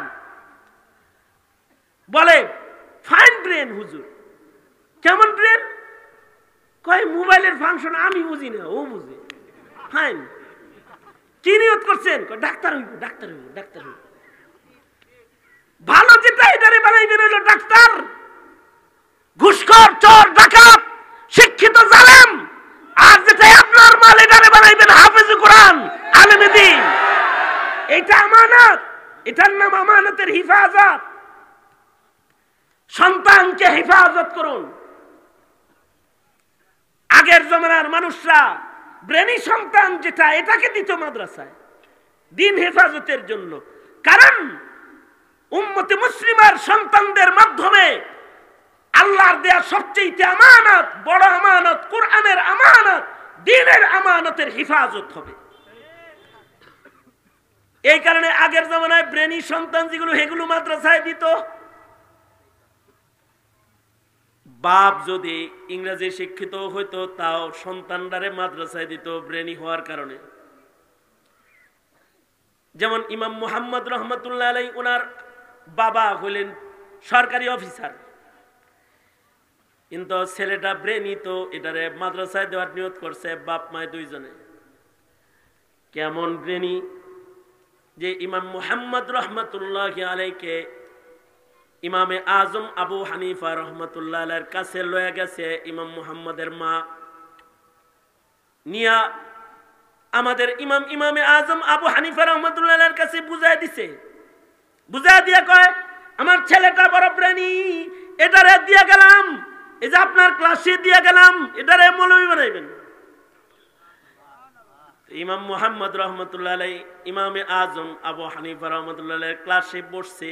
বলে ফাইন ব্রেন হুজুর। কেমন ব্রেন? কয় মোবাইলের ফাংশন আমি বুঝি না, ও বুঝে। ফাইন। কি নিয়ত করছেন? ডাক্তার হইব, ডাক্তার হইব, ডাক্তার হইব। ভালো যেটা এটারে বানাইবেন হলো ডাক্তার। ঘুষখোর, চোর, ডাকাত, শিক্ষিত, জালেম। আর যেটা আপনার মাল এটারে বানাইবেন হাফেজ কোরআন, আলেমে দ্বীন। এটা আমানত, এটার নাম আমানতের হিফাজত। সন্তানকে হেফাজত করুন। আগের জমানার মানুষরা ব্রেনি সন্তান যেটা, এটাকে দিত মাদ্রাসায় দিন হেফাজতের জন্য। কারণ উম্মতে মুসলিমার সন্তানদের মাধ্যমে আল্লাহর দেয়া সবচেয়ে আমানত, বড় আমানত, কোরআনের আমানত, দ্বীনের আমানতের হেফাজত হবে। এই কারণে আগের জমানায় ব্রেনি সন্তান যেগুলো, সেগুলো মাদ্রাসায় দিত। বাপ যদি ইংরেজি শিক্ষিত হইতো, তাও সন্তানরারে মাদ্রাসায় দিত ব্রেনি হওয়ার কারণে। যেমন ইমাম মুহাম্মদ রহমতুল্লাহ আলাইহি, ওনার বাবা হইলেন সরকারি অফিসার, কিন্তু ছেলেটা ব্রেনি, তো এটারে মাদ্রাসায় দেওয়ার নিয়ত করছে বাপ মায় দুইজনে। কেমন ব্রেনি যে ইমাম মুহাম্মদ রহমতুল্লাহ আলাইহিকে ইমামে আজম আবু হানিফা রহমতুল্লাহ আলাইহির কাছে লয়ে গেছে ইমাম মুহাম্মদের মা নিয়া। আমাদের ইমামে আজম আবু হানিফা রহমতুল্লাহ আলাইহির কাছে বুঝাই দিছে। বুঝাই দিয়া কয়, আমার ছেলেটা বড় ব্রেনি, এটারে দিয়া গেলাম, এই যে আপনার ক্লাসে দিয়া গেলাম, এটারে মৌলবী বানাইবেন। ইমাম মুহাম্মদ রহমতুল্লাহ আলাইহি ইমামে আজম আবু হানিফা রহমতুল্লাহ আলাইহির ক্লাসে বসছে।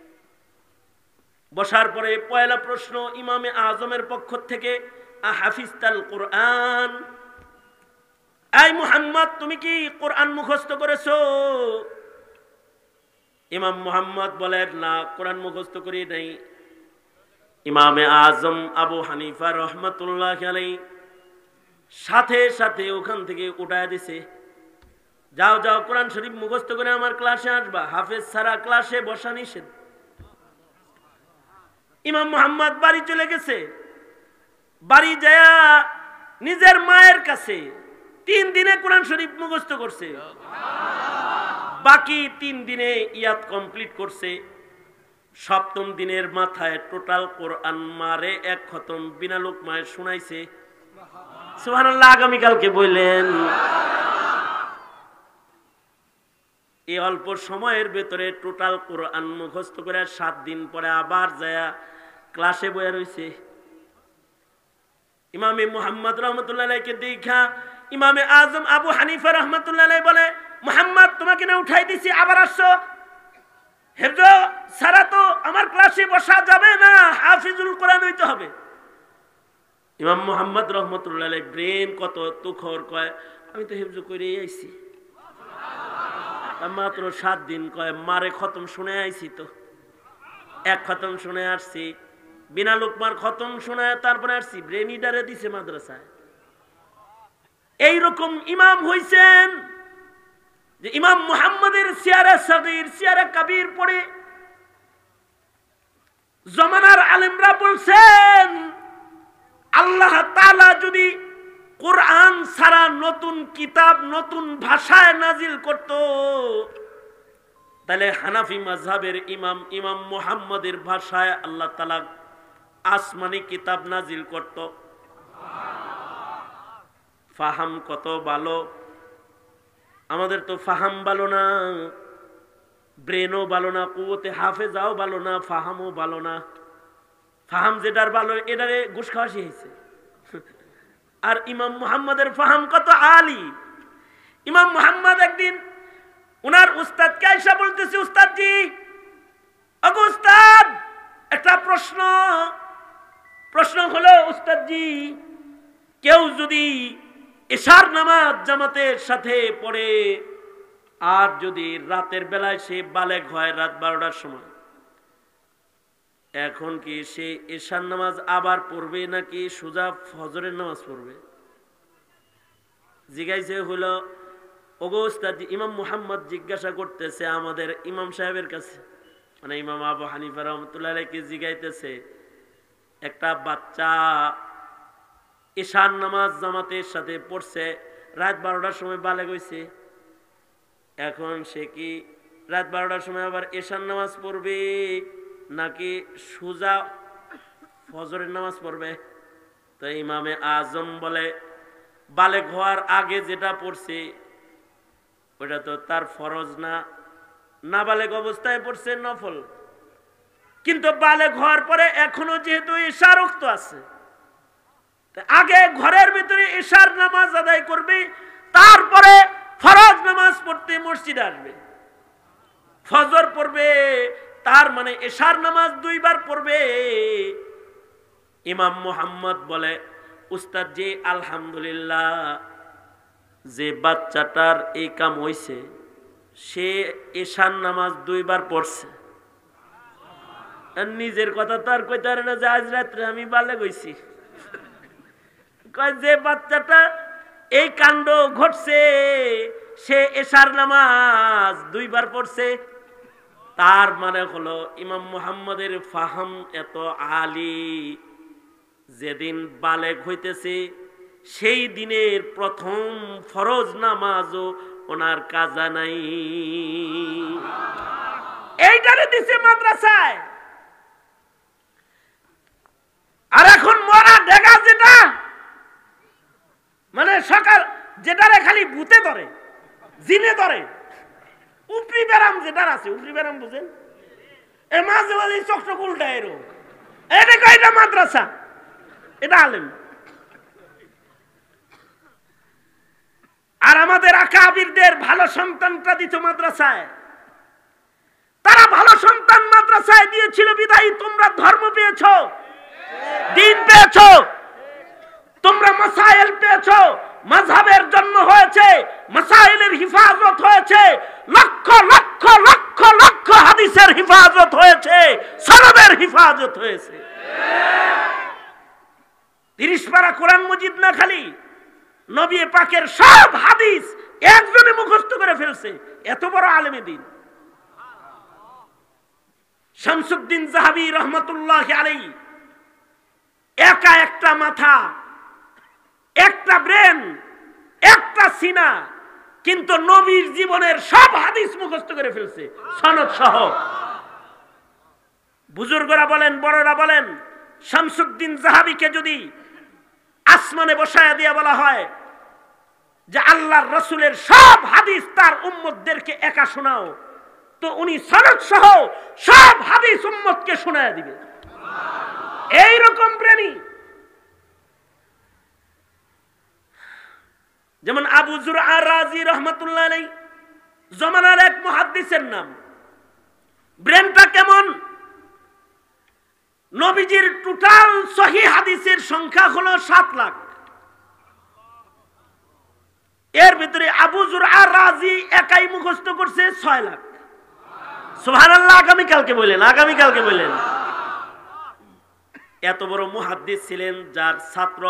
বসার পরে পয়লা প্রশ্ন ইমামে আজমের পক্ষ থেকে, আহাফিজতাল কোরআন? এই মুহাম্মদ, তুমি কি কোরআন মুখস্থ করেছো? ইমাম মুহাম্মদ বলেন, না, কোরআন মুখস্থ করি নাই। ইমামে আজম আবু হানিফা রহমতুল্লাহ আলাইহি সাথে সাথে ওখান থেকে উঠায় দিছে, যাও যাও কোরআন শরীফ মুখস্থ করে আমার ক্লাসে আসবা, হাফেজ ছাড়া ক্লাসে বসা নিষেধ। ইমাম মুহাম্মদ বাড়ি চলে গেছে, বাড়ি যায় নিজের মায়ের কাছে 3 দিনে কোরআন শরীফ মুখস্থ করছে, বাকি 3 দিনে ইয়াদ কমপ্লিট করছে। 7ম দিনের মাথায় টোটাল কোরআন মারে 1 খতম বিনা লোকমায় শোনাইছে। সুবহানাল্লাহ। আগামীকালকে বললেন এই অল্প সময়ের ভেতরে টোটাল কোরআন মুখস্থ করে 7 দিন পরে আবার যায় ক্লাসে বসে রয়েছে। ইমামে মুহাম্মদ রহমতুল্লাহ আলাইহিকে দেখা ইমামে আজম আবু হানিফা রহমতুল্লাহ আলাইহি বলে, মুহাম্মদ তোমাকে না উঠাই দিছি, আবার আসছো? হেফজ সারা তো আমার ক্লাসে বসা যাবে না, হাফিজুল কোরআন হইতে হবে। ইমাম মুহাম্মদ রহমতুল্লাহ আলাইহি ব্রেন কত তুখর, কয় আমি তো হেফজ করেই আইছি, মাত্র 7 দিন, কয় মারে খতম শুনে আইছি, তো 1 খতম শুনে আসছি, বিনা লোকমার খতম শোনায় তারপরে আসছি, ব্রেন ইডারে দিছে মাদ্রাসায়। এইরকম ইমাম হইছেন যে ইমাম মুহাম্মদের সিয়ারে সাগীর সিয়ারে কাবীর পড়ে জমানার আলেমরা বলছেন আল্লাহ তাআলা যদি কোরআন ছাড়া নতুন কিতাব নতুন ভাষায় নাজিল করত, তাহলে হানাফি মাযহাবের ইমাম মুহাম্মদের ভাষায় আল্লাহ তাআলা আসমানি কিতাব নাজিল করত। ফাহাম কত ভালো, আমাদের তো ফাহাম ভালো না, ব্রেনও ভালো না, কুওয়াতে হাফেজাও ভালো না, ফাহামও ভালো না। ফাহাম যেটার ভালো এটারে ঘুষ খাওয়া শিখেছে। আর ইমাম মুহাম্মদের ফাহাম কত আলী। ইমাম মুহাম্মদ একদিন উনার উস্তাদকে আয়েশা বলতেছে, উস্তাদজি, ওগো উস্তাদ, একটা প্রশ্ন হলো উস্তাদজি, কেউ যদি এশার নামাজ জামাতের সাথে পড়ে আর যদি রাতের বেলায় সে বালেগ হয় রাত 12টার সময়, এখন কি সে এশার নামাজ আবার পড়বে নাকি সোজা ফজরের নামাজ পড়বে? জিজ্ঞাসা হলো, ওগো উস্তাদ, ইমাম মুহাম্মদ জিজ্ঞাসা করতেছে আমাদের ইমাম সাহেবের কাছে, মানে ইমাম আবু হানিফা রহমতুল্লাহ আলাইহিকে জিজ্ঞাইতেছে, একটা বাচ্চা এশার নামাজ জামাতের সাথে পড়ছে, রাত 12টার সময় বালেগ হইছে, এখন সে কি রাত 12টার সময় আবার এশার নামাজ পড়বে নাকি সোজা ফজরের নামাজ পড়বে? তো ইমামে আজম বলে, বালেগ হওয়ার আগে যেটা পড়ছে ওটা তো তার ফরজ না, নাবালেগ অবস্থায় পড়ছে নফল, কিন্তু বালেগ হওয়ার পরে এখনো যেহেতু এশার ওয়াক্ত আছে, আগে ঘরের ভিতরে এশার নামাজ আদায় করবে, তারপরে ফরজ নামাজ পড়তে মসজিদে আসবে, ফজর পড়বে, তার মানে এশার নামাজ 2 বার পড়বে। ইমাম মুহাম্মদ বলে, উস্তাদ জি আলহামদুলিল্লাহ, যে বাচ্চাটার এই কাম হইছে সে এশার নামাজ 2 বার পড়ছে। নিজের কথা তো আর কইতে পারে না যে আজ রাত্রে আমি বালেগ হইছি, কয় যে বাচ্চাটা এই কাণ্ড ঘটছে সে এশার নামাজ 2 বার পড়ছে। তার মানে হলো ইমাম মুহাম্মদের ফাহাম এত আলী, যেদিন বালেগ হইতেছে সেই দিনের প্রথম ফরজ নামাজও ওনার কাজা নাই, এইটারে দিছে মাদ্রাসায়। আর এখন মরা ডেগা যেটা, মানে সকাল যেটারে খালি ভূতে ধরে, জিনে ধরে, উপরি ব্যারাম যেটার আছে, উপরি ব্যারাম বুঝেন, এ মাঝে মাঝে চকচক উল্টা এরো, এটা মাদ্রাসা, এটা আলেম। আর আমাদের আকাবিরদের ভালো সন্তানটা দিত মাদ্রাসায়, তারা ভালো সন্তান মাদ্রাসায় দিয়েছিল বিধায় তোমরা ধর্ম পেয়েছো, দিন পেয়েছো, তোমরা মাসাইল পেয়েছো, মাযহাবের জন্য হয়েছে, মাসাইলের হিফাজত হয়েছে, লক্ষ লক্ষ লক্ষ লক্ষ হাদিসের হিফাজত হয়েছে, সনদের হিফাজত হয়েছে। 30 পারা কোরআন মজিদ না খালি নবী পাকের সব হাদিস একজনে মুখস্থ করে ফেলছে, এত বড় আলেমে দিন। শামসুদ্দিন যাহাবী রহমাতুল্লাহ আলাইহি একা একটা মাথা, একটা ব্রেন, একটা সিনা, কিন্তু নবীর জীবনের সব হাদিস মুখস্থ করে ফেলছে সনদ সহ। বুজুর্গরা বলেন, বড়রা বলেন, শামসুদ্দিন যাহাবীকে যদি আসমানে বসায়া দিয়া বলা হয় যে আল্লাহর রাসূলের সব হাদিস তার উম্মতদেরকে একা শোনাও, তো উনি সনদ সহ সব হাদিস উম্মতকে শোনায়া দিবে। এই রকম প্রেমী। যেমন আবু যুরআ রাজি রাহমাতুল্লাহ আলাইহি, জমানার এক মুহাদ্দিসের নাম। ব্রেনটা কেমন? নবীজির টোটাল সহিহ হাদিসের সংখ্যা হলো 7 লাখ। এর ভিতরে আবু যুরআ রাজি একাই মুখস্থ করছে 6 লাখ। সুবহানাল্লাহ। আগামীকালকে বললেন, আগামীকালকে বললেন। এত বড় মুহাদ্দিস ছিলেন, যার ছাত্র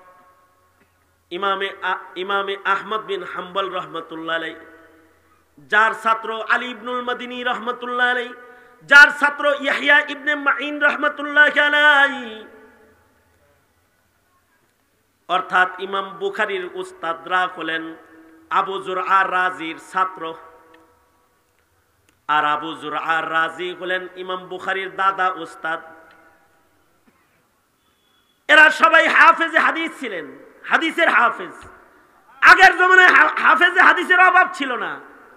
ইমামে আহমদ বিন হাম্বল রহমতুল্লাহ আলাইহি, যার ছাত্র আলী ইবনুল মাদিনী রহমতুল্লাহ আলাইহি, যার ছাত্র ইয়াহইয়া ইবনে মাঈন রহমতুল্লাহ আলাইহি, অর্থাৎ ইমাম বুখারীর উস্তাদরা হলেন আবু যুরআ রাজির ছাত্র, আর আবু যুরআ রাজি হলেন ইমাম বুখারীর দাদা উস্তাদ। এরা সবাই হাফেজে হাদিস ছিলেন, হাদিসের হাফেজ। আগের জমানায় হাফেজে হাদিসের অভাব ছিল না।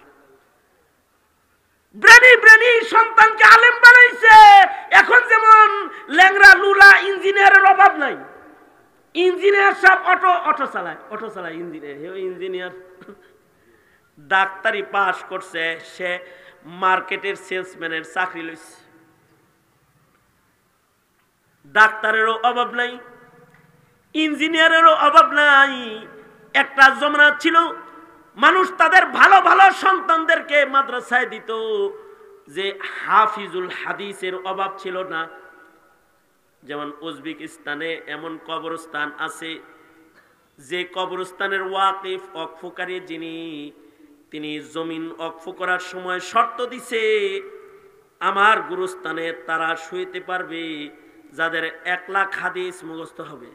ব্রেনি ব্রেনি সন্তানকে আলেম বানাইছে। এখন যেমন ল্যাংরা লুলা ইঞ্জিনিয়ারের অভাব নাই। ইঞ্জিনিয়ার সব অটো চালায় ইঞ্জিনিয়ার। ডাক্তারি পাস করছে, সে মার্কেটের সেলসম্যানের চাকরি লইছে। ডাক্তারেরও অভাব নাই, ইঞ্জিনিয়ারেরও অভাব নাই। একটা জমানা ছিল মানুষ তাদের ভালো ভালো সন্তানদেরকে মাদ্রাসায় দিত, যে হাফিজুল হাদিসের অভাব ছিল না। যেমন উজবেকিস্তানে এমন কবরস্থান আছে, যে কবরস্থানের ওয়াকিফ অকফকারী তিনি জমিন অকফ করার সময় শর্ত দিছে, আমার গুরুস্থানে তারা শুইতে পারবে যাদের 1 লাখ হাদিস মুখস্থ হবে।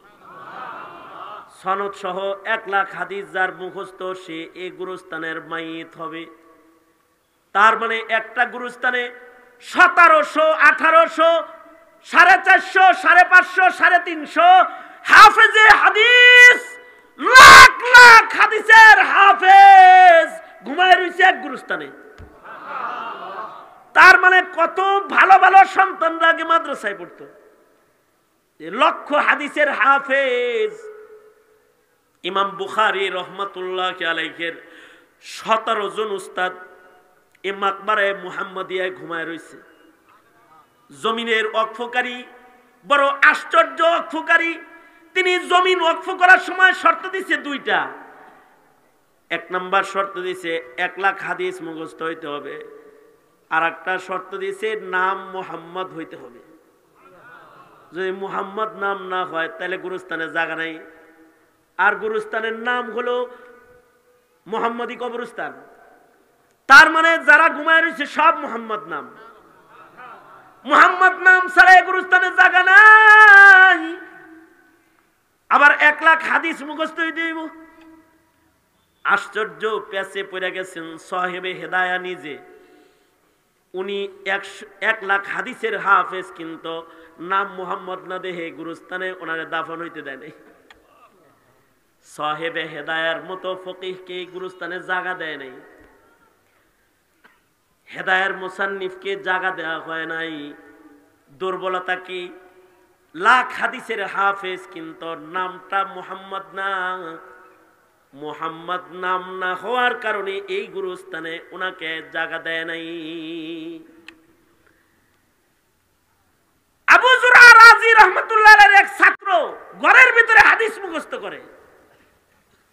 সনদ সহ 1 লাখ হাদিস যার মুখস্থ, সে এই গুরুস্থানের মাইয়িত হবে। তার মানে একটা গুরুস্থানে 1700, 1800, 450, 550, 350 হাফেজে হাদিস, লাখ লাখ হাদিসের হাফেজ ঘুমায় রয়েছে এক গুরুস্থানে। তার মানে কত ভালো ভালো সন্তানরা আগে মাদ্রাসায় পড়তো। লক্ষ হাদিসের হাফেজ ইমাম বুখারী রহমাতুল্লাহ আলাইহির 17 জন উস্তাদ এই মাকবারায়ে মুহাম্মাদিয়ায় ঘুমায় রয়েছে। জমিনের ওয়াকফকারী, বড় আশ্চর্য ওয়াকফকারী। তিনি জমিন ওয়াকফ করার সময় শর্ত দিছে 2টা। 1 নাম্বার শর্ত দিছে 1 লাখ হাদিস মুখস্থ হইতে হবে, আর একটা শর্ত দিছে নাম মুহাম্মদ হইতে হবে। যদি মুহাম্মদ নাম না হয় তাহলে গুরুস্থানে জায়গা নাই। আর গুরুস্থানের নাম হলো মুহাম্মদি কবরস্থান। তার মানে যারা ঘুমায় রয়েছে সব মুহাম্মদ নাম। মুহাম্মদ নাম ছাড়া গুরুস্থানে জায়গা নাই। আবার 1 লাখ হাদিস মুখস্থ হইতে হইব। আশ্চর্য পেছে পড়ে গেছেন সাহেবে হেদায়া নিজে। উনি 1 লাখ হাদিসের হাফেজ, কিন্তু নাম মুহাম্মদ না দেহে গুরুস্থানে ওনারে দাফন হইতে দেয় নাই। সাহেবে হেদায়ার মতো ফকিহকে গুরুস্থানে জায়গা দেয় নাই, হেদায়ার মুসান্নিফকে জায়গা দেওয়া হয় নাই। দুর্বলতা কি? লাখ হাদিসের হাফেজ, কিন্তু নামটা মুহাম্মদ না। মুহাম্মদ নাম না হওয়ার কারণে এই গুরুস্থানে ওনাকে জায়গা দেয় নাই। আবু যুরআ রাজি রাহমাতুল্লাহ আলাইহির এক ছাত্র ঘরের ভিতরে হাদিস মুখস্থ করে।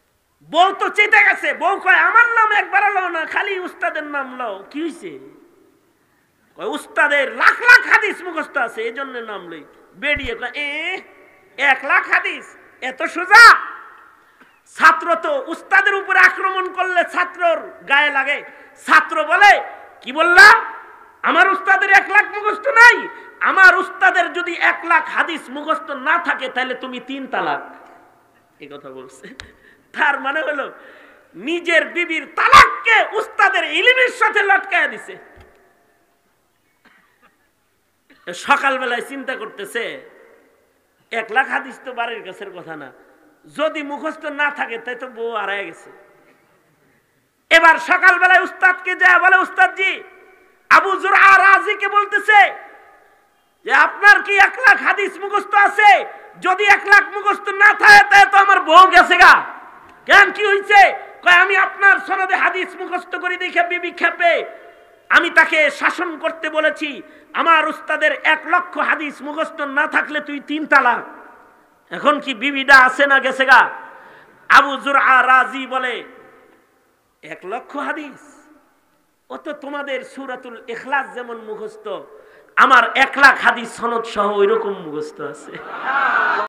বউ তো চেতে গেছে, বউ কয় আমার নাম একবার লও না, খালি উস্তাদের নাম লও। কি হইছে? কয় উস্তাদের লাখ লাখ হাদিস মুখস্থ আছে, এই জন্য নাম লই। বেরিয়ে কয় 1,00,000 হাদিস এত সোজা? ছাত্র তো উস্তাদের উপরে আক্রমণ করলে ছাত্রর গায়ে লাগে। ছাত্র বলে কি বললাম, আমার উস্তাদের 1,00,000 মুখস্থ নাই। আমার উস্তাদের যদি 1,00,000 হাদিস মুখস্থ না থাকে তাহলে তুমি 3 তালাক। এই কথা বলছে। তার মানে হলো নিজের বিবির তালাককে উস্তাদের ইলমের সাথে লটকায়া দিছে। সকালবেলায় চিন্তা করতেছে 1,00,000 হাদিস তো বাড়ির কাছের কথা না, যদি মুখস্থ না থাকে তাই তো বউ হারায় গেছে। এবার সকালবেলায় উস্তাদকে যায় বলে, উস্তাদজি আবু জুরআ রাজিকে বলতেছে যে আপনার কি 1,00,000 হাদিস মুখস্থ আছে? যদি 1,00,000 মুখস্থ না থাকে তাই তো আমার বউ গেছে গা। কেন, কি হইছে? কয় আমি আপনার সনদে হাদিস মুখস্থ করে দেখে বিবি খেপে আমি তাকে শাসন করতে বলেছি, আমার উস্তাদের 1,00,000 হাদিস মুখস্থ না থাকলে তুই 3 তালাক। এখন কি বিবিটা আছে না গেছে গা? আবু জুরআ রাজি বলে 1,00,000 হাদিস, ও তো তোমাদের সূরাতুল ইখলাস যেমন মুখস্থ, আমার 1,00,000 হাদিস সনদ সহ ওইরকম মুখস্থ আছে।